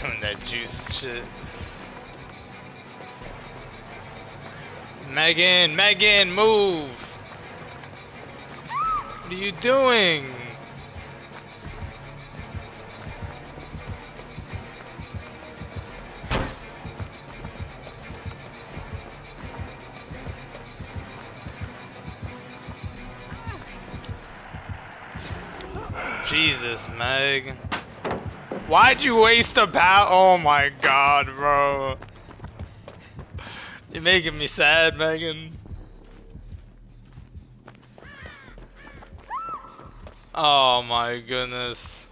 doing that juice shit. Megan, Megan, move! What are you doing? Jesus, Meg. Why'd you waste a bat? Oh my god, bro. You're making me sad, Megan. Oh my goodness.